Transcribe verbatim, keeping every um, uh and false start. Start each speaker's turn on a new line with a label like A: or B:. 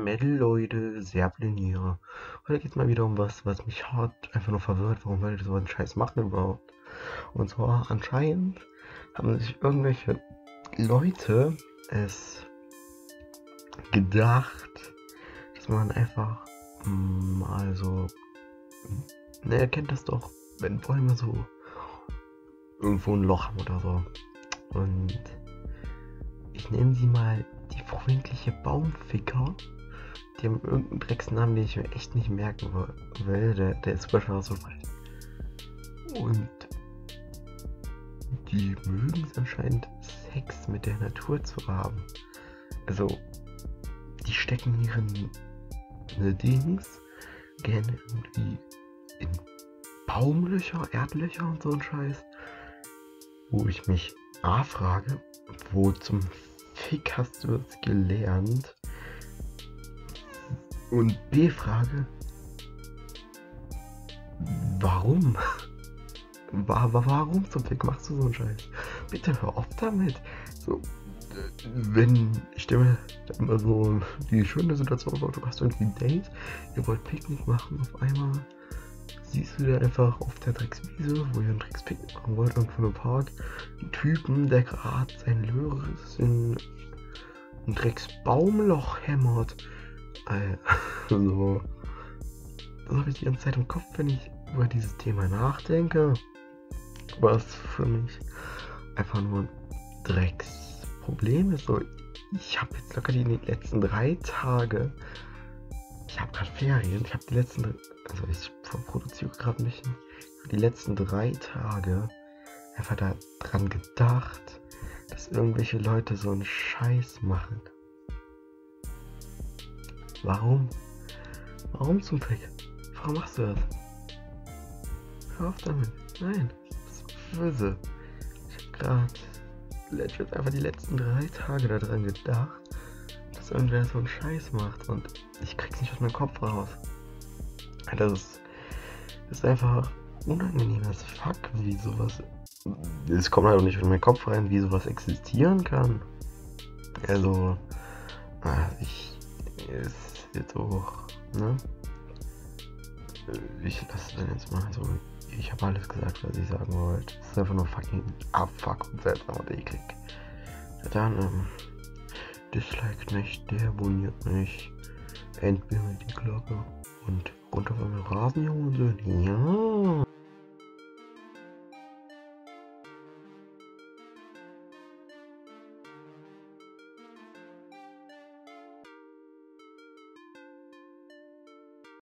A: Metal, Leute, Serplin hier. Heute geht's mal wieder um was, was mich hart einfach nur verwirrt, warum Leute so einen Scheiß machen überhaupt. Und zwar anscheinend haben sich irgendwelche Leute es gedacht, dass man einfach mm, mal so, ne, ihr kennt das doch, wenn Bäume so irgendwo ein Loch haben oder so. Und ich nenne sie mal die freundliche Baumficker. Die haben irgendeinen Drecksnamen, den ich mir echt nicht merken will. Der, der ist super so weit. Und die mögen es anscheinend, Sex mit der Natur zu haben. Also, die stecken ihren ne Dings gerne irgendwie in Baumlöcher, Erdlöcher und so ein Scheiß. Wo ich mich A frage, wo zum Fick hast du das gelernt? Und B frage, warum? Warum zum Fick machst du so einen Scheiß? Bitte hör auf damit. So, wenn, ich stelle mir immer so die schöne Situation vor, du hast irgendwie ein Date, ihr wollt Picknick machen, auf einmal siehst du da einfach auf der Dreckswiese, wo ihr ein Dreckspicknick machen wollt, irgendwo im Park, einen Typen, der gerade sein Löris in ein Drecksbaumloch hämmert. Also, das habe ich die ganze Zeit im Kopf, wenn ich über dieses Thema nachdenke. Was für mich einfach nur ein Drecksproblem ist. So, ich habe jetzt locker die letzten drei Tage, ich habe gerade Ferien, ich habe die letzten, also ich produziere gerade ein bisschen, die letzten drei Tage einfach da dran gedacht, dass irgendwelche Leute so einen Scheiß machen. Warum? Warum zum Fick? Warum machst du das? Hör auf damit. Nein. Das ist böse. Ich hab grad legit einfach die letzten drei Tage daran gedacht, dass irgendwer so einen Scheiß macht und ich krieg's nicht aus meinem Kopf raus. Das ist, das ist einfach unangenehm as fuck, wie sowas. Es kommt halt auch nicht in meinen Kopf rein, wie sowas existieren kann. Also, ich ist jetzt auch, ne? Ich lasse dann jetzt mal so. Ich habe alles gesagt, was ich sagen wollte. Es ist einfach nur fucking abfuck und seltsam und eklig. Ja, dann, ähm, disliked mich, deabonniert mich, entbimmelt die Glocke und runter von mir Rasenjunge. Ja.